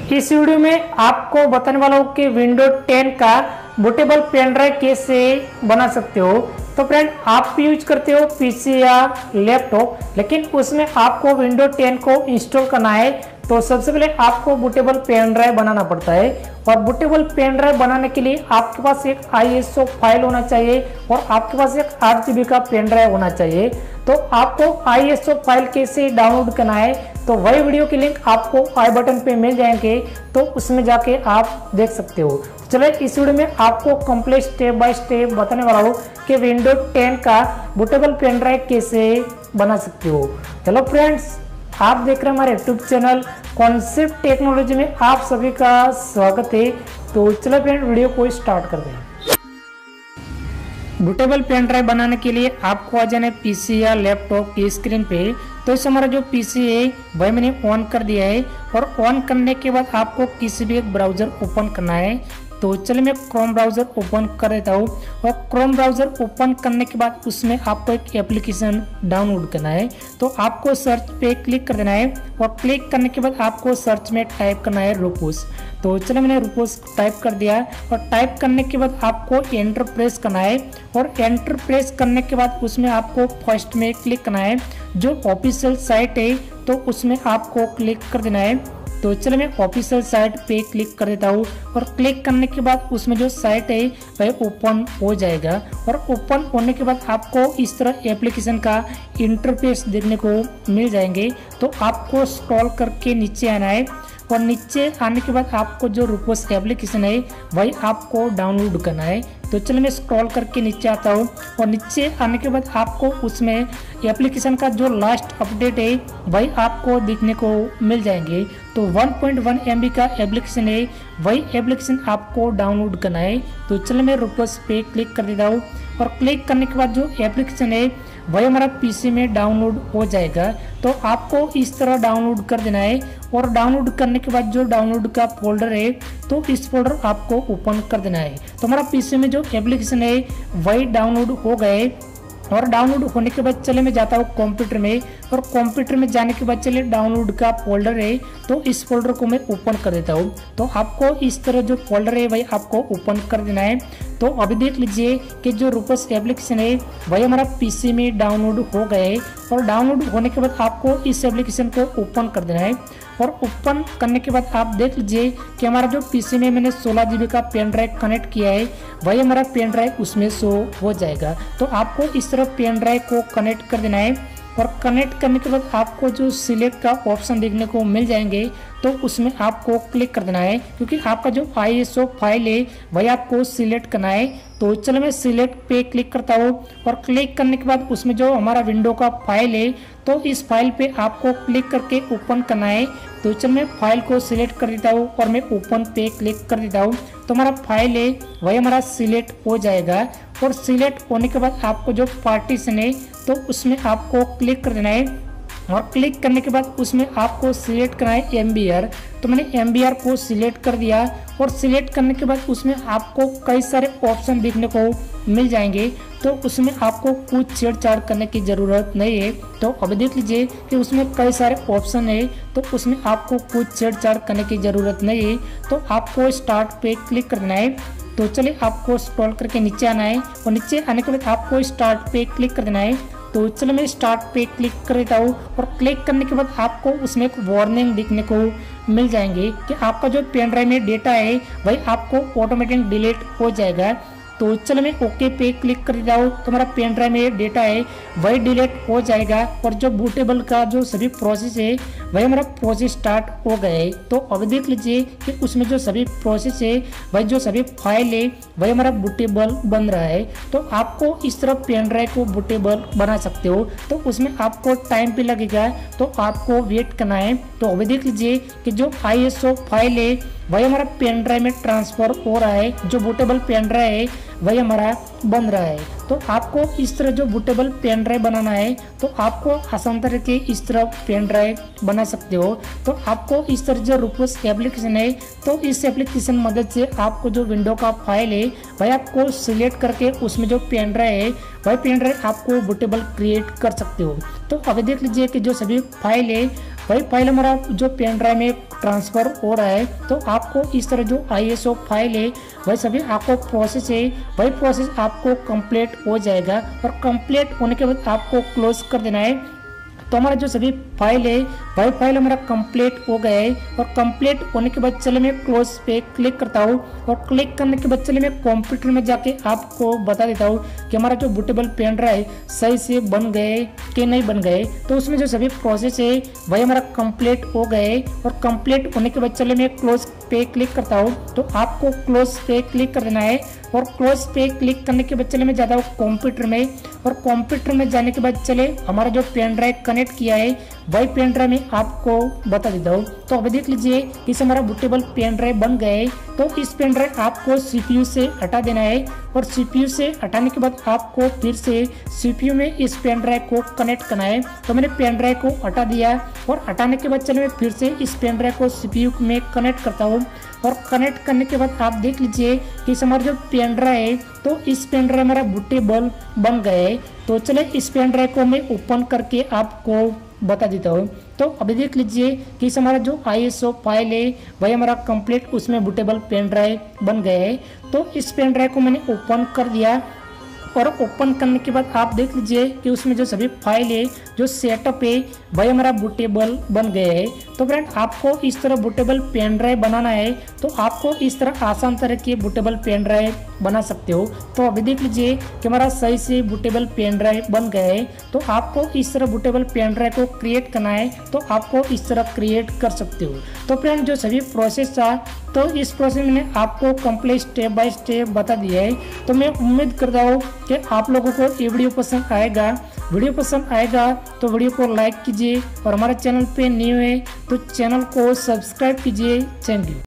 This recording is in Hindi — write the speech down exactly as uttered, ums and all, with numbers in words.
इस वीडियो में आपको बताने वाला हूँ कि विंडो टेन का बूटेबल पेन ड्राइव कैसे बना सकते हो। तो फ्रेंड, आप यूज करते हो पीसी या लैपटॉप, लेकिन उसमें आपको विंडो टेन को इंस्टॉल करना है। तो सबसे पहले आपको बूटेबल पेन ड्राइव बनाना पड़ता है, और बूटेबल पेन ड्राइव बनाने के लिए आपके पास एक आई एस ओ फाइल होना चाहिए और आपके पास एक आठ जी बी का पेन ड्राइव होना चाहिए। तो आपको आई एस ओ फाइल कैसे डाउनलोड करना है, तो वही वीडियो की लिंक आपको आई बटन पे मिल जाएंगे, तो उसमें जाके आप देख सकते हो। चलिए, इस वीडियो में आपको कंप्लीट स्टेप बाय स्टेप बताने वाला हूँ कि विंडो टेन का बूटेबल पेन ड्राइव कैसे बना सकते हो। चलो फ्रेंड्स, आप देख रहे हैं हमारे यूट्यूब चैनल कॉन्सेप्ट टेक्नोलॉजी में आप सभी का स्वागत है। तो चलो फ्रेंड, वीडियो को स्टार्ट कर दें। बूटेबल पेन ड्राइव बनाने के लिए आपको आ जाना है पीसी या लैपटॉप की स्क्रीन पे। तो इस हमारा जो पीसी है वह मैंने ऑन कर दिया है, और ऑन करने के बाद आपको किसी भी एक ब्राउजर ओपन करना है। तो चलिए मैं क्रोम ब्राउज़र ओपन कर देता हूँ, और क्रोम ब्राउज़र ओपन करने के बाद उसमें आपको एक एप्लीकेशन डाउनलोड करना है। तो आपको सर्च पे क्लिक कर देना है, और क्लिक करने के बाद आपको सर्च में टाइप करना है रूपोस। तो चलिए मैंने रूपोस टाइप कर दिया, और टाइप करने के बाद आपको एंटर प्रेस करना है, और एंटर प्रेस करने के बाद उसमें आपको फर्स्ट में क्लिक करना है। जो ऑफिशियल साइट है तो उसमें आपको क्लिक कर देना है। तो चलिए मैं ऑफिशियल साइट पे क्लिक कर देता हूँ, और क्लिक करने के बाद उसमें जो साइट है वह ओपन हो जाएगा। और ओपन होने के बाद आपको इस तरह एप्लीकेशन का इंटरफेस देखने को मिल जाएंगे। तो आपको स्क्रॉल करके नीचे आना है, और नीचे आने के बाद आपको जो रूपोस एप्लीकेशन है वही आपको डाउनलोड करना है। तो चलिए मैं स्क्रॉल करके नीचे आता हूँ, और नीचे आने के बाद आपको उसमें एप्लीकेशन का जो लास्ट अपडेट है वही आपको देखने को मिल जाएंगे। तो one point one M B का एप्लीकेशन है, वही एप्लीकेशन आपको डाउनलोड करना है। तो चलिए मैं रूपोस पे क्लिक कर देता हूँ, और क्लिक करने के बाद जो एप्लीकेशन है वही हमारा पीसी में डाउनलोड हो जाएगा। तो आपको इस तरह डाउनलोड कर देना है, और डाउनलोड करने के बाद जो डाउनलोड का फोल्डर है तो इस फोल्डर आपको ओपन कर देना है। तो हमारा पीसी में जो एप्लीकेशन है वही डाउनलोड हो गए। और डाउनलोड होने के बाद चले मैं जाता हूँ कंप्यूटर में, और कंप्यूटर में जाने के बाद चलिए डाउनलोड का फोल्डर है तो इस फोल्डर को मैं ओपन कर देता हूँ। तो आपको इस तरह जो फोल्डर है वही आपको ओपन कर देना है। तो अभी देख लीजिए कि जो रूपोस एप्लीकेशन है वही हमारा पीसी में डाउनलोड हो गए, और डाउनलोड होने के बाद आपको इस एप्लीकेशन को ओपन कर देना है। और ओपन करने के बाद आप देख लीजिए कि हमारा जो पीसी में मैंने सोलह जी बी का पेन ड्राइव कनेक्ट किया है वही हमारा पेन ड्राइव उसमें शो हो जाएगा। तो आपको इस तरह पेन ड्राइव को कनेक्ट कर देना है, और कनेक्ट करने के बाद आपको जो सिलेक्ट का ऑप्शन देखने को मिल जाएंगे तो उसमें आपको क्लिक कर देना है, क्योंकि आपका जो आई एस ओ फाइल है वही आपको सिलेक्ट करना है। तो चलो मैं सिलेक्ट पे क्लिक करता हूँ, और क्लिक करने के बाद उसमें जो हमारा विंडो का फाइल है तो इस फाइल पे आपको क्लिक करके ओपन करना है। तो चलो मैं फाइल को सिलेक्ट कर देता हूँ, और मैं ओपन पे क्लिक कर देता हूँ। तो हमारा फाइल है वही हमारा सिलेक्ट हो जाएगा, और सिलेक्ट होने के बाद आपको जो पार्टीशन है तो उसमें आपको क्लिक कर देना है, और क्लिक करने के बाद उसमें आपको सिलेक्ट करना है एम बी आर। तो मैंने एम बी आर को सिलेक्ट कर दिया, और सिलेक्ट करने के बाद उसमें आपको कई सारे ऑप्शन देखने को मिल जाएंगे। तो उसमें आपको कुछ छेड़छाड़ करने की ज़रूरत नहीं है। तो अभी देख लीजिए कि उसमें कई सारे ऑप्शन है, तो उसमें आपको कुछ छेड़छाड़ करने की ज़रूरत नहीं है। तो आपको स्टार्ट पे क्लिक करना है। तो चलिए आपको स्क्रॉल करके नीचे आना है, और नीचे आने के बाद आपको स्टार्ट पे क्लिक कर देना है। तो चलो मैं स्टार्ट पे क्लिक कर देता हूँ, और क्लिक करने के बाद आपको उसमें एक वार्निंग देखने को मिल जाएंगे कि आपका जो पेन ड्राइव में डेटा है वही आपको ऑटोमेटिक डिलीट हो जाएगा। तो चलो मैं ओके पे क्लिक कर देता हूँ, तो हमारा पेन ड्राइव में डेटा है वही डिलीट हो जाएगा, और जो बूटेबल का जो सभी प्रोसेस है वही हमारा प्रोसेस स्टार्ट हो गए। तो अब देख लीजिए कि उसमें जो सभी प्रोसेस है वही जो सभी फाइल है वही हमारा बूटेबल बन रहा है। तो आपको इस तरह पेन ड्राइव को बूटेबल बना सकते हो, तो उसमें आपको टाइम भी लगेगा, तो आपको वेट करना है। तो अभी देख लीजिए कि जो आई एस ओ फाइल है वही हमारा पेन ड्राइव में ट्रांसफर हो रहा है। जो बूटेबल पेन ड्राइव है वही हमारा बन रहा है। तो आपको इस तरह जो बूटेबल पेन ड्राइव बनाना है तो आपको आसान तरीके इस तरह पेन ड्राइव बना सकते हो। तो आपको इस तरह जो रूपोस एप्लीकेशन है तो इस एप्लीकेशन मदद से आपको जो विंडो का फाइल है वही आपको सिलेक्ट करके उसमें जो पेन ड्राइव है वही पेन ड्राइव आपको बूटेबल क्रिएट कर सकते हो। तो अभी देख लीजिए कि जो सभी फाइल है वही फाइल हमारा जो पेन ड्राइव में ट्रांसफर हो रहा है। तो आपको इस तरह जो आईएसओ फाइल है वही सभी आपको प्रोसेस है वही प्रोसेस आपको कंप्लीट हो जाएगा और कंप्लीट होने के बाद आपको क्लोज कर देना है। तो हमारा जो सभी फाइल है वही फाइल हमारा कंप्लीट हो गया है और कंप्लीट होने के बाद चले मैं क्लोज पे क्लिक करता हूँ और क्लिक करने के बाद चले मैं कंप्यूटर में जाके आपको बता देता हूँ कि हमारा जो बूटेबल पेन ड्राइव सही से बन गए कि नहीं बन गए। तो उसमें जो सभी प्रोसेस है वही हमारा कंप्लीट हो गए और कंप्लीट होने के बाद चले मैं क्लोज पे क्लिक करता हूँ। तो आपको क्लोज पे क्लिक कर देना है और क्लोज पे क्लिक करने के बाद चले मैं जाता हूँ कंप्यूटर में और कंप्यूटर में जाने के बाद चले हमारा जो पेन ड्राइव कनेक्ट किया है वही पेन ड्राइव में आपको बता देता हूँ। तो अभी देख लीजिए इस हमारा बूटेबल पेन ड्राइव बन गए। तो इस पेन ड्राइव आपको सीपीयू से हटा देना है और सीपीयू से हटाने के बाद आपको फिर से सीपीयू में इस पेन ड्राइव को कनेक्ट करना है। तो मैंने पेन ड्राइव को हटा दिया और हटाने के बाद चले मैं फिर से इस पेन ड्राइव को सीपीयू में कनेक्ट करता हूँ और कनेक्ट करने के बाद आप देख लीजिए कि इस हमारा जो पेन ड्राइव है तो इस पेन ड्राइव हमारा बूटेबल बन गए। तो चले इस पेन ड्राइव को मैं ओपन करके आपको बता देता हूँ। तो अभी देख लीजिए कि इस हमारा जो आईएसओ फाइल है वही हमारा कंप्लीट उसमें बूटेबल पेन ड्राइव बन गए है। तो इस पेन ड्राइव को मैंने ओपन कर दिया और ओपन करने के बाद आप देख लीजिए कि उसमें जो सभी फाइल है जो सेटअप है वही हमारा बूटेबल बन गए है। तो फ्रेंड आपको इस तरह बूटेबल पेन ड्राइव बनाना है तो आपको इस तरह आसान तरह के बूटेबल पेन ड्राइव बना सकते हो। तो अभी देख लीजिए कि हमारा सही से बूटेबल पेन ड्राइव बन गए है। तो आपको इस तरह बूटेबल पेन ड्राइव को क्रिएट करना है तो आपको इस तरह क्रिएट कर सकते हो। तो फ्रेंड जो सभी प्रोसेस था तो इस प्रोसेस में मैंने आपको कंप्लीट स्टेप बाय स्टेप बता दिया है। तो मैं उम्मीद करता हूँ कि आप लोगों को ये वीडियो पसंद आएगा। वीडियो पसंद आएगा तो वीडियो को लाइक कीजिए और हमारे चैनल पे न्यू है तो चैनल को सब्सक्राइब कीजिए। Thank you.